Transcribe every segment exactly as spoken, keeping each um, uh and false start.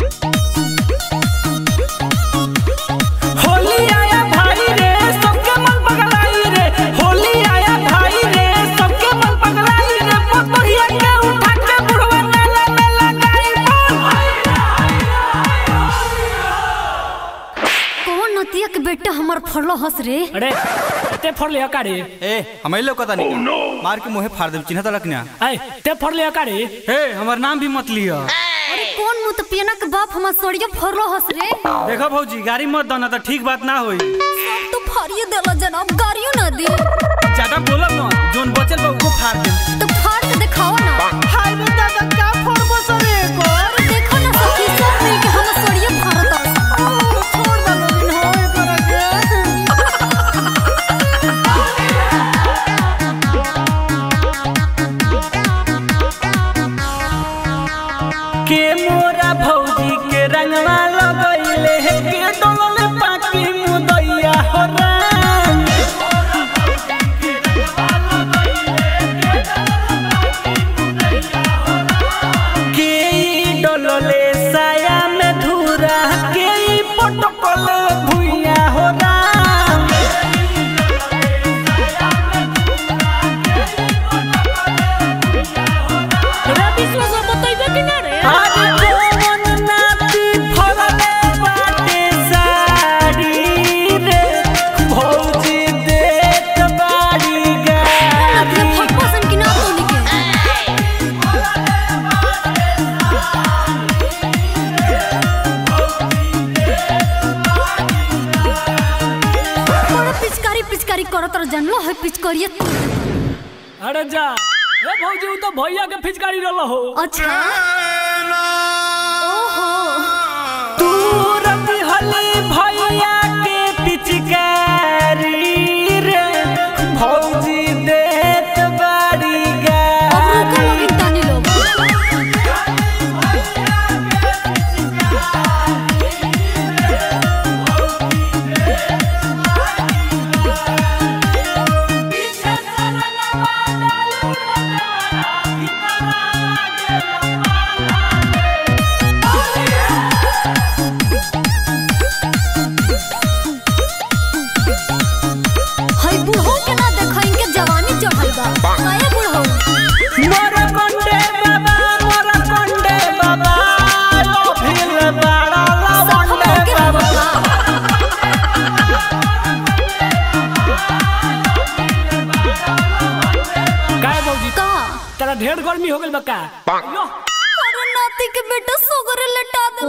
बेटा हमार फरलो हंस रे। अरे ते फर लिया का रे? ए हमें लोग पता नहीं। oh, no. मार के मुंह फाड़ दे चिन्ह तलक ना। ए ते फर लिया का रे? ए हमार नाम भी मत लिया। अरे कौन मुंह तो पियना के बाप हमार सोड़ियो फरलो हंस रे। देखो भौजी गाड़ी मत दना तो ठीक बात ना होई। सब तो फाड़िए देला जनाब गाड़ियो ना दे। ज्यादा बोलब ना जोन बचल बा वो फाड़ दे। तो फाड़ के दिखाओ ना। हाय रे दादा का फोड़बो सरे को। अरे देखो ना सखी सब मिल के हम सोड़ियो फाड़ता। छोड़ दे लोगिन होए के मोरा भौजी के रंगवा लगइले हे के डोलले पाकी मुदैया हो राम के डोलले साया में धुरा के पटकल भुइया हो राम रे विश्वास बताइबे कि ना रे? पिचकारी करो तो जानलो है पिचकारिए। अरे जा ए भौजी उ तो भैया के पिचकारी रहलो हो। अच्छा ओहो तू रति हले भैया के पिचकारी रे भौजी देत बाड़ी गा। अब रुको लोग इतने लोग ढेर गर्मी हो गइल बा का? अरे नाती के बेटा सोगरे लटा दे।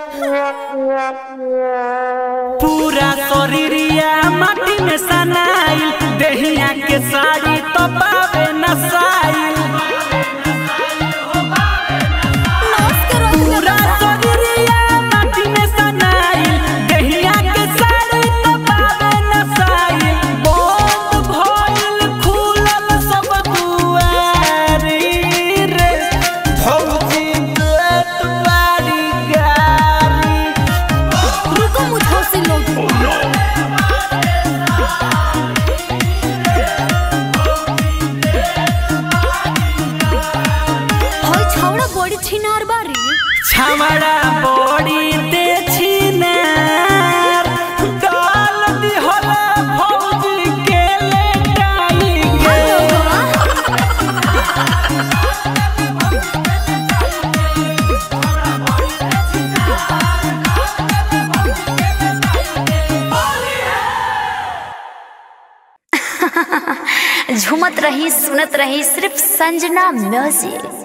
पूरा शरीरिया माटी में सनाइल देहिया के साड़ी तो पावे नसाइल। पूरा शरीरिया माटी में सनाइल देहिया के साड़ी तो पावे नसाइल। बहुत भइल खुलल सब दुआरी रे भौजी देत बाड़ी गारी। रुको मुझे से लोग छिनार बारी छावड़ा बड़ी दे छिनार डाल दी होला भौजी के लेटाई झूमत रही सुनत रही सिर्फ संजना म्यूजिक।